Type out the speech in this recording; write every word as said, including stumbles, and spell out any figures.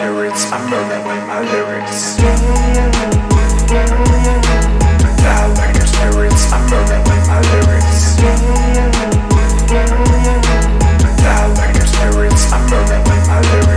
spirits, I'm moving with my lyrics. Fly like your spirits, I'm moving with my lyrics. Fly like your spirits, I'm moving with my lyrics.